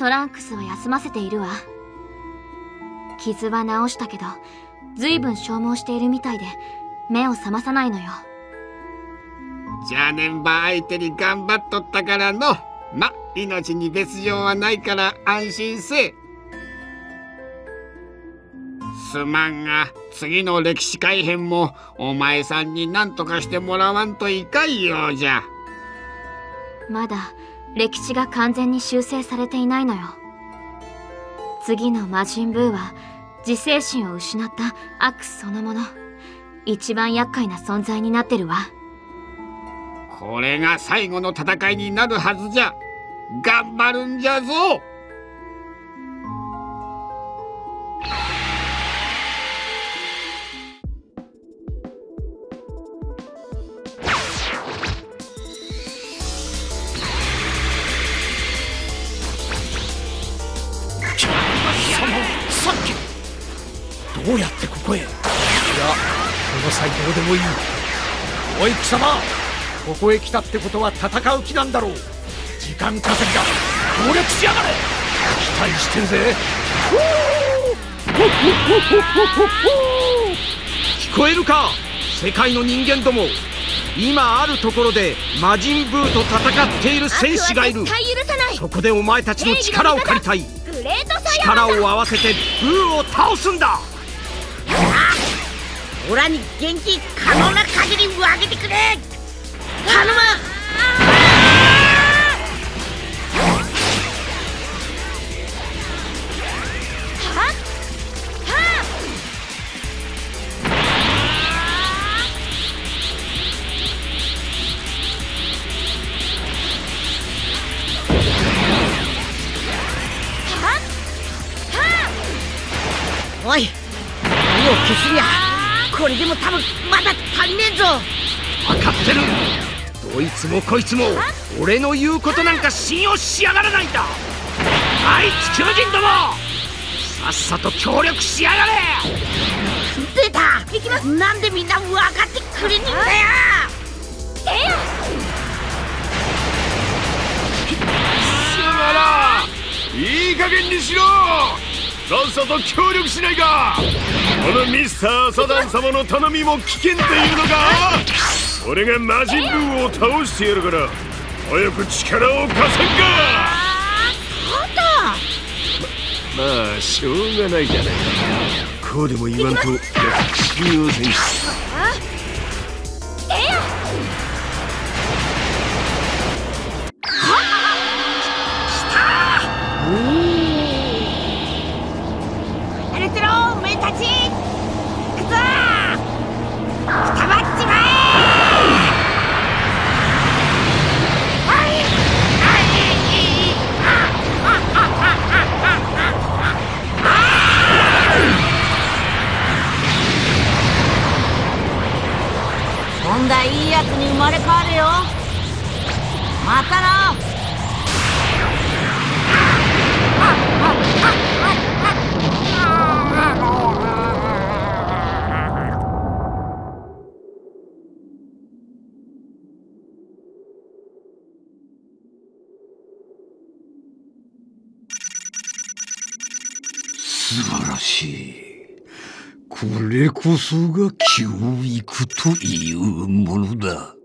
トランクスは休ませているわ。傷は治したけど、ずいぶん消耗しているみたいで、目を覚まさないのよ。 邪念場相手に頑張っとったからの。ま、命に別状はないから安心せえ。すまんが、次の歴史改変もお前さんに何とかしてもらわんといかんようじゃ。 まだ歴史が完全に修正されていないのよ。次の魔人ブーは自制心を失った悪そのもの。一番厄介な存在になってるわ。 これが最後の戦いになるはずじゃ。頑張るんじゃぞ。 さっきどうやってここへ？いや、この際どうでもいい。おい貴様、ここへ来たってことは戦う気なんだろう。時間稼ぎだ。協力しやがれ。期待してるぜ。 聞こえるか、世界の人間ども。今あるところで魔人ブーと戦っている戦士がいる。そこでお前たちの力を借りたい。力を合わせてブーを倒すんだ。 オラに元気可能な限り分けてくれ。頼む。おい、火を消すにゃ。これでも多分まだ足りねえぞ。 分かってる。どいつもこいつも俺の言うことなんか信用しやがらないんだ。あいつ巨人ども、さっさと協力しやがれ。 出た。行きます。なんでみんな分かってくれねえんだよ。 しならいい加減にしろ。さっさと協力しないか。このミスターサダン様の頼みも危険っていうのか。俺が魔人ブーを倒してやるから、早く力を貸せんか。まあしょうがないじゃないか。こうでも言わんと信用せんし。 今度はいいやつに生まれ変わるよ。またな。 素晴らしい。これこそが教育というものだ。